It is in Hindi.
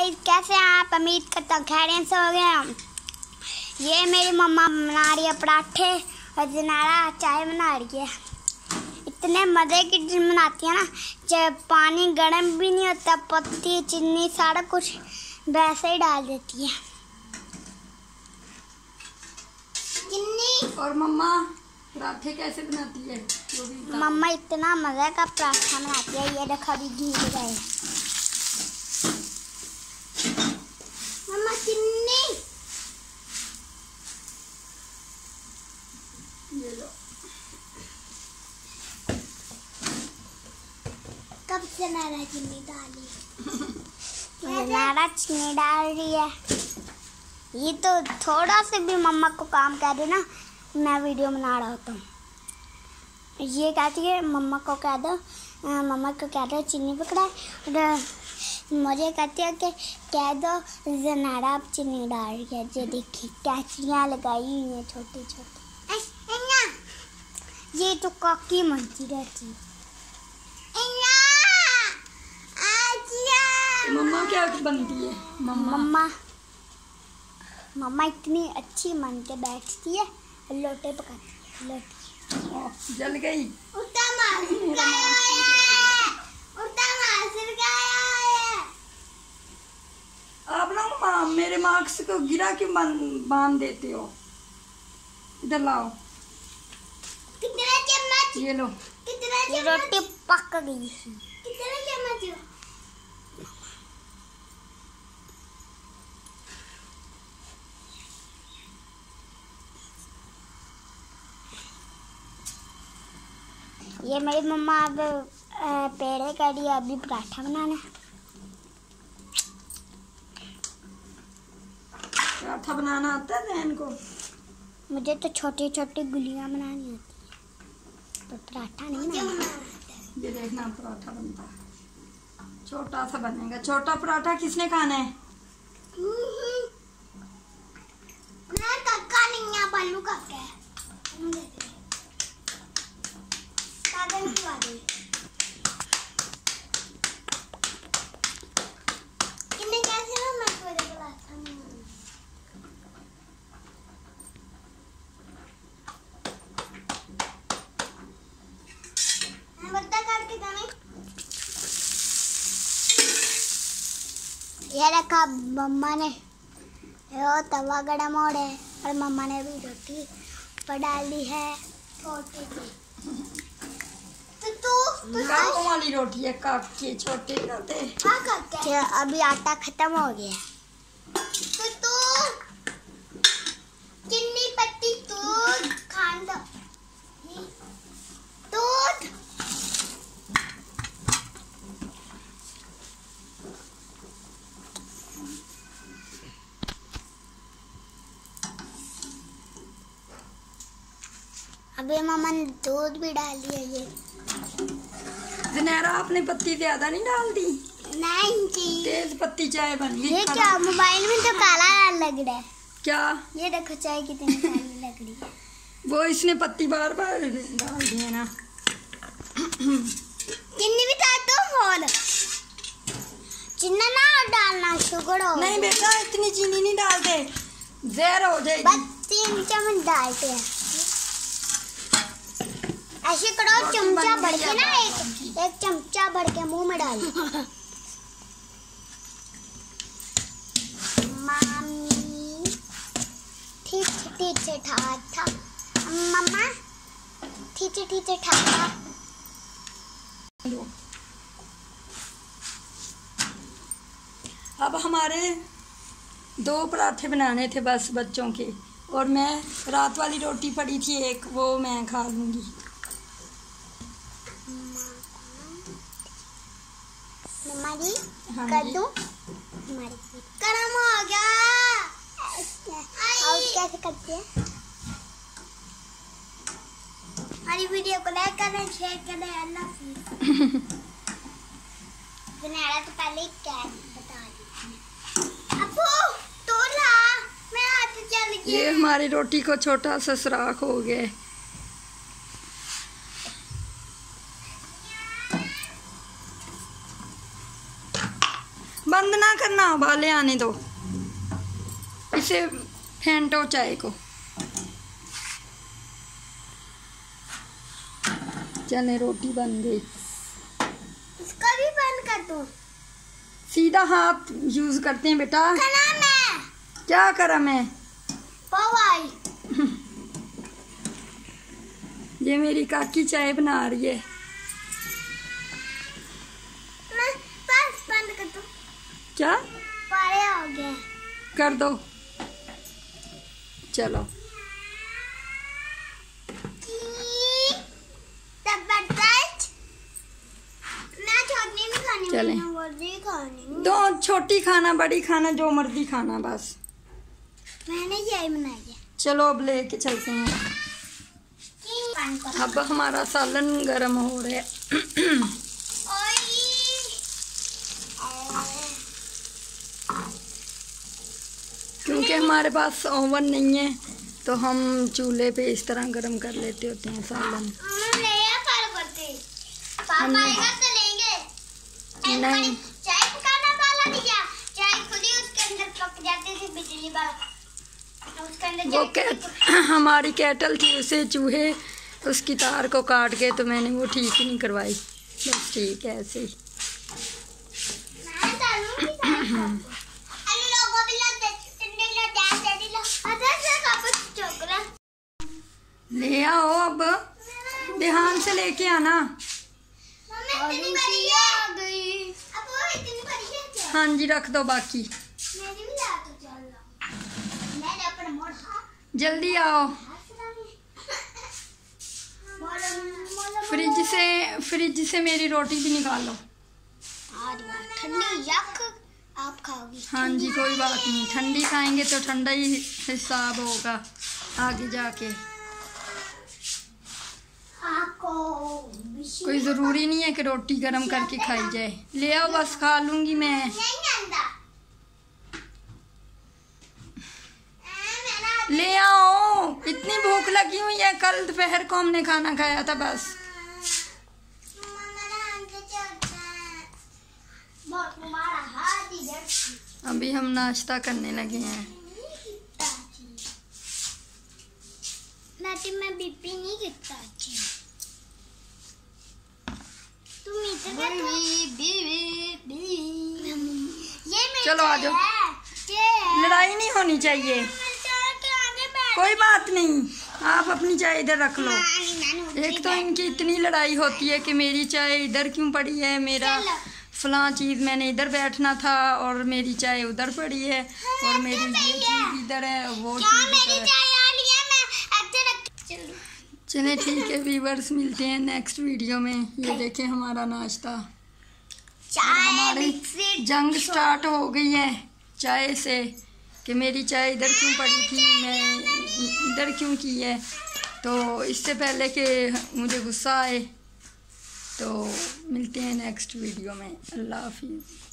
गाइस, कैसे हैं आप? उम्मीद करता हूँ खैरियत से हो गए हम। ये मेरी मम्मा बना रही है पराठे और ज़नारा चाय बना रही है। इतने मज़े की डिश बनाती है ना, जब पानी गर्म भी नहीं होता, पत्ती चीनी सारा कुछ वैसे ही डाल देती है। और मम्मा पराठे कैसे बनाती है? मम्मा इतना मज़े का पराठा बनाती है। ये देखो अभी घी गए। मम्मा चीनी ये लो। कब से नारा चीनी डाली? नारा चीनी डाल रही है। ये तो थोड़ा से भी मम्मा को काम कर रही ना, मैं वीडियो बना रहा होता हूँ। ये कहती है मम्मा को कह दो, मम्मा को कह दो चीनी पकड़ा, और मुझे कहती है कि कह दो ज़नारा अब चीनी डाल रही है। जो देखिए कैचरियाँ लगाई हुई हैं छोटी छोटी। ये तो काकी मनती रहती। मम्मा क्या बनती है? मम्मा इतनी अच्छी मन के बैठती है और लोटे पकाती है। लोटे जल गई। आप लोग मेरे मार्क्स को गिरा क्यों बांध देते हो? इधर लाओ। कितना चम्मच? ये लो। कितना चम्मच? रोटी पक गई। कितना चम्मच? ये मेरी मम्मा अब पेड़े कर रही है, अभी पराठा बनाना। पराठा बनाना आता है बहन को? मुझे तो छोटी छोटी गुलियां बनानी आती है, पर पराठा नहीं बनाना। ये देखना पराठा बनता है, छोटा सा बनेगा। छोटा पराठा किसने खाना है? मैं कक्का नहीं है, बालू कक्का है। ये रखा मम्मा ने, वो तवा गरम हो रहा है और मम्मा ने भी रोटी पर डाल दी है छोटी सी। काकों वाली रोटी है, काक के छोटे होते। क्या अभी आटा खत्म हो गया? चीनी पत्ती दूध खान दो। दूध अभी मम्मा ने दूध भी डाल दिया। ये ज़नारा आपने पत्ती ज्यादा नहीं डाल दी? नहीं जी, तेज पत्ती चाय बन गई। ये क्या मोबाइल में तो काला लग रहा है। क्या? ये देखो चाय कितनी काली लग रही है। वो इसने पत्ती बार बार डाल दी है ना। चीनी भी डाल दो। और चीनी ना डालना, शुगर हो। नहीं बेटा, इतनी चीनी नहीं डालते, जहर हो जाएगी। बस 3 चम्मच डालते हैं। ऐसे करो, चमचा भर के ना, एक चमचा भर के मुंह में डाल। मामी ठीक था मम्मा ठीक था। अब हमारे 2 पराठे बनाने थे बस बच्चों के, और मैं रात वाली रोटी पड़ी थी एक, वो मैं खा लूँगी। कर दूं? गरम हो गया। और कैसे करते हैं? हमारी वीडियो को लाइक करें, शेयर करें। अल्लाह हाफिज़। ज़नारा तो पहले ही क्या बता दी। अब्बू तोला, मैं हाथ चल गया। ये हमारी रोटी को छोटा सा सुराख हो गया। बंद ना ना करना, उबाले आने दो, इसे फेंटो चाय को। चले रोटी बन गई। इसका भी बंद कर दो। सीधा हाथ यूज करते हैं बेटा। क्या करा मैं? पवाई। ये मेरी काकी चाय बना रही है। बस बंद कर दो। क्या? पारे हो गया। कर दो। चलो। मैं छोटी नहीं खानी, चले। बड़ी खानी। दो, छोटी खाना बड़ी खाना जो मर्जी खाना, बस मैंने यही बनाई है। चलो अब लेके चलते हैं। अब हमारा सालन गरम हो रहा है। क्योंकि हमारे पास ओवन नहीं है तो हम चूल्हे पे इस तरह गरम कर लेते होते हैं सालन। नहीं, चाय पकाना वाला दिया, चाय खुद ही उसके अंदर पक जाती थी, बिजली उसके अंदर वो हमारी केटल थी, उसे चूहे उसकी तार को काट के, तो मैंने वो ठीक ही नहीं करवाई। बस ठीक है ऐसे ही। ले आओ, अब ध्यान से लेके आना। हाँ जी, रख दो बाकी। जल्दी आओ। फ्रिज से मेरी रोटी भी निकालो। ठंडी यक आप खाओगी। हाँ जी, कोई बात नहीं, ठंडी खाएंगे तो ठंडा ही हिसाब होगा आगे जाके। कोई ज़रूरी नहीं है कि रोटी गरम करके खाई जाए। ले आओ, बस खा लूँगी मैं। ले आओ, इतनी भूख लगी हुई है, कल दोपहर को हमने खाना खाया था बस। अभी हम नाश्ता करने लगे हैं। मैं बीपी नहीं कितना अच्छी। तुम चलो आ जाओ, लड़ाई नहीं होनी चाहिए। कोई बात नहीं, आप अपनी चाय इधर रख लो। एक तो इनकी इतनी लड़ाई होती है कि मेरी चाय इधर क्यों पड़ी है, मेरा फलां चीज़ मैंने इधर बैठना था और मेरी चाय उधर पड़ी है, और मेरी ये चीज़ इधर है, वो चीज़ इधर है। चले ठीक है व्यूअर्स, मिलते हैं नेक्स्ट वीडियो में। ये देखें हमारा नाश्ता। हमारी जंग स्टार्ट हो गई है चाय से कि मेरी चाय इधर क्यों पड़ी थी, मैं इधर क्यों की है। तो इससे पहले कि मुझे गुस्सा आए, तो मिलते हैं नेक्स्ट वीडियो में। अल्लाह हाफिज़।